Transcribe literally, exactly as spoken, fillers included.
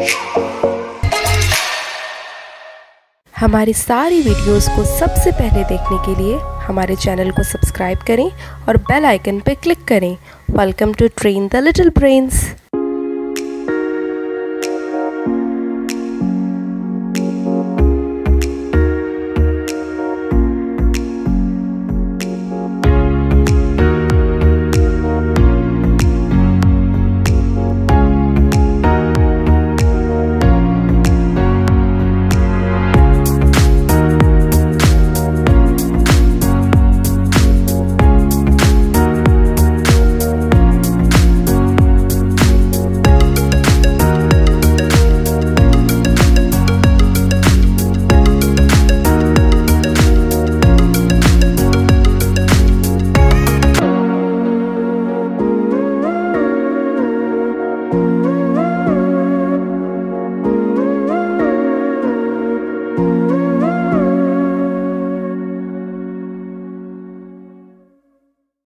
हमारी सारी वीडियोस को सबसे पहले देखने के लिए हमारे चैनल को सब्सक्राइब करें और बेल आइकन पर क्लिक करें। Welcome to train the little brains.